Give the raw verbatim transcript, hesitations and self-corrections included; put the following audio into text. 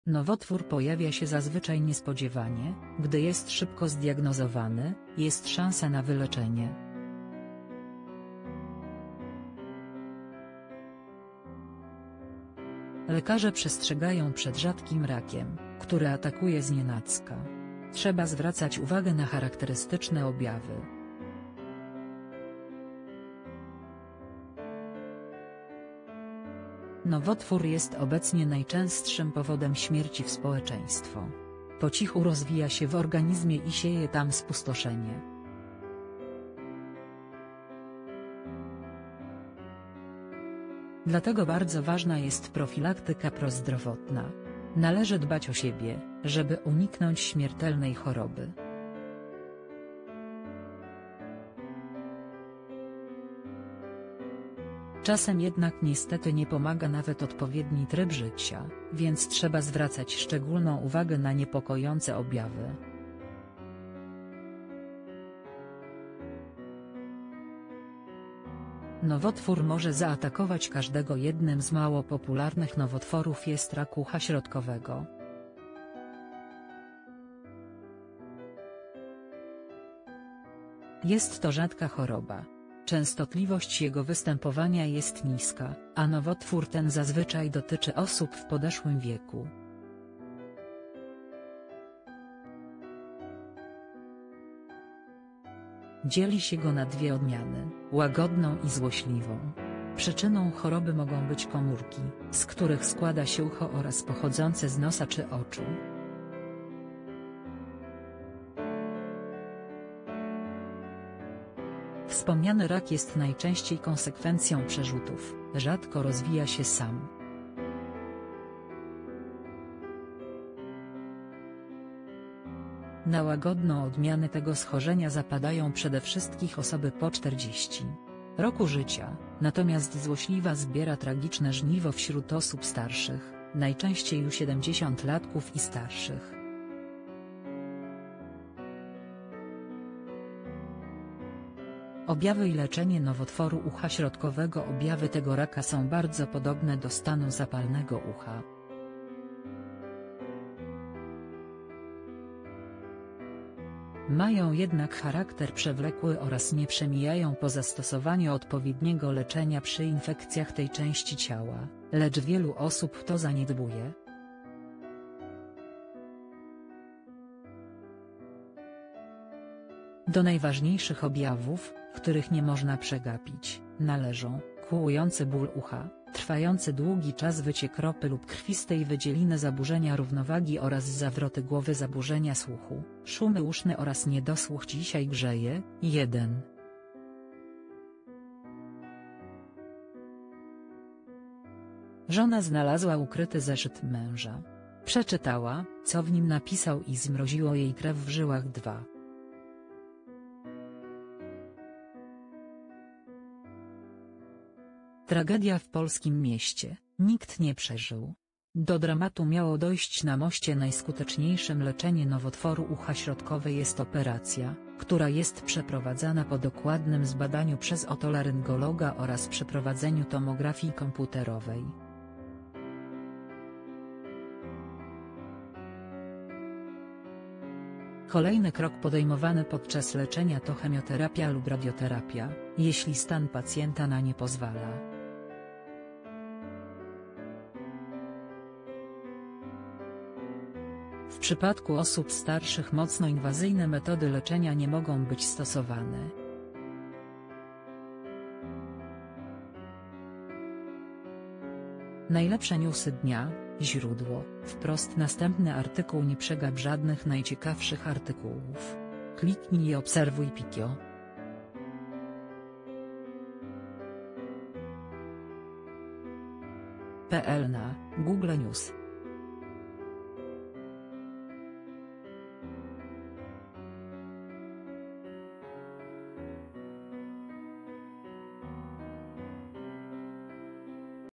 Nowotwór pojawia się zazwyczaj niespodziewanie, gdy jest szybko zdiagnozowany, jest szansa na wyleczenie. Lekarze przestrzegają przed rzadkim rakiem, który atakuje znienacka. Trzeba zwracać uwagę na charakterystyczne objawy. Nowotwór jest obecnie najczęstszym powodem śmierci w społeczeństwie. Po cichu rozwija się w organizmie i sieje tam spustoszenie. Dlatego bardzo ważna jest profilaktyka prozdrowotna. Należy dbać o siebie, żeby uniknąć śmiertelnej choroby. Czasem jednak niestety nie pomaga nawet odpowiedni tryb życia, więc trzeba zwracać szczególną uwagę na niepokojące objawy. Nowotwór może zaatakować każdego. Jednym z mało popularnych nowotworów jest rak ucha środkowego. Jest to rzadka choroba. Częstotliwość jego występowania jest niska, a nowotwór ten zazwyczaj dotyczy osób w podeszłym wieku. Dzieli się go na dwie odmiany, łagodną i złośliwą. Przyczyną choroby mogą być komórki, z których składa się ucho oraz pochodzące z nosa czy oczu. Wspomniany rak jest najczęściej konsekwencją przerzutów, rzadko rozwija się sam. Na łagodną odmianę tego schorzenia zapadają przede wszystkim osoby po czterdziestym roku życia, natomiast złośliwa zbiera tragiczne żniwo wśród osób starszych, najczęściej u siedemdziesięciolatków i starszych. Objawy i leczenie nowotworu ucha środkowego. Objawy tego raka są bardzo podobne do stanu zapalnego ucha. Mają jednak charakter przewlekły oraz nie przemijają po zastosowaniu odpowiedniego leczenia przy infekcjach tej części ciała, lecz wielu osób to zaniedbuje. Do najważniejszych objawów, których nie można przegapić, należą kłujący ból ucha, trwający długi czas wyciek ropy lub krwistej wydzieliny, zaburzenia równowagi oraz zawroty głowy, zaburzenia słuchu, szumy uszne oraz niedosłuch. Dzisiaj grzeje. jeden. Żona znalazła ukryty zeszyt męża. Przeczytała, co w nim napisał i zmroziło jej krew w żyłach. dwa. Tragedia w polskim mieście, nikt nie przeżył. Do dramatu miało dojść na moście. Najskuteczniejszym leczenie nowotworu ucha środkowej jest operacja, która jest przeprowadzana po dokładnym zbadaniu przez otolaryngologa oraz przeprowadzeniu tomografii komputerowej. Kolejny krok podejmowany podczas leczenia to chemioterapia lub radioterapia, jeśli stan pacjenta na nie pozwala. W przypadku osób starszych mocno inwazyjne metody leczenia nie mogą być stosowane. Najlepsze newsy dnia, źródło, wprost. Następny artykuł. Nie przegap żadnych najciekawszych artykułów. Kliknij i obserwuj Pikio. kropka pe el na Google News.